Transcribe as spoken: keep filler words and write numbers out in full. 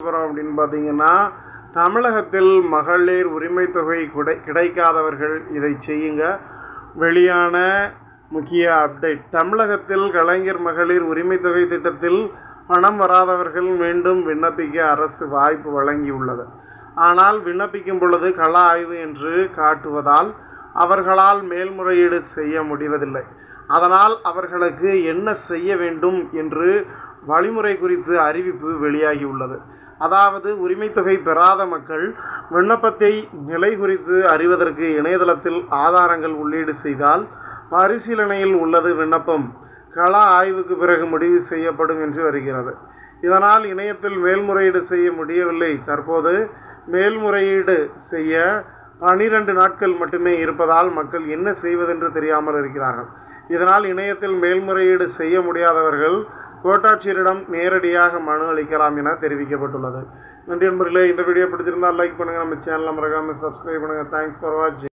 அப்படின்னு பார்த்தீங்கன்னா, தமிழகத்தில் மகளிர் உரிமை தொகை கிடை கிடைக்காதவர்கள் இதை செய்யுங்க. வெளியான முக்கிய அப்டேட். தமிழகத்தில் கலைஞர் மகளிர் உரிமை தொகை திட்டத்தில் பணம் வராதவர்கள் மீண்டும் விண்ணப்பிக்க அரசு வாய்ப்பு வழங்கியுள்ளது. ஆனால் விண்ணப்பிக்கும் பொழுது கள ஆய்வு என்று காட்டுவதால் அவர்களால் மேல்முறையீடு செய்ய முடிவதில்லை. அதனால் அவர்களுக்கு என்ன செய்ய வேண்டும் என்று வழிமுறை குறித்து அறிவிப்பு வெளியாகியுள்ளது. அதாவது உரிமை தொகை பெறாத மக்கள் விண்ணப்பத்தை நிலை குறித்து அறிவதற்கு இணையதளத்தில் ஆதாரங்கள் உள்ளீடு செய்தால் பரிசீலனையில் உள்ளது விண்ணப்பம் கள ஆய்வுக்கு பிறகு முடிவு செய்யப்படும் என்று வருகிறது. இதனால் இணையத்தில் மேல்முறையீடு செய்ய முடியவில்லை. தற்போது மேல்முறையீடு செய்ய பனிரெண்டு நாட்கள் மட்டுமே இருப்பதால் மக்கள் என்ன செய்வதென்று தெரியாமல் இருக்கிறார்கள். இதனால் இணையத்தில் மேல்முறையீடு செய்ய முடியாதவர்கள் கோட்டாட்சியரிடம் நேரடியாக மனு அளிக்கலாம் என தெரிவிக்கப்பட்டுள்ளது. நன்றி நண்பர்களே, இந்த வீடியோ பிடிச்சிருந்தால் லைக் பண்ணுங்கள், நம்ம சேனலை மறக்காமல் சப்ஸ்கிரைப் பண்ணுங்கள். தேங்க்ஸ் ஃபார் வாட்சிங்.